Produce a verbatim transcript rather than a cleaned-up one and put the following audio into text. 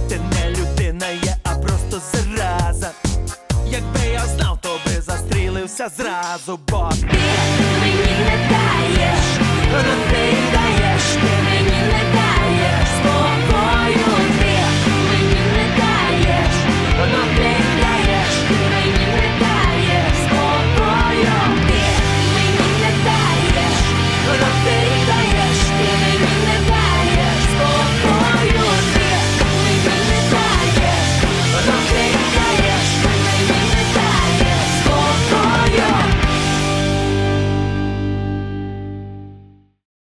ти не людина є, а просто зараза. Якби я знав, то би застрілився зразу, бо ти мені не даєш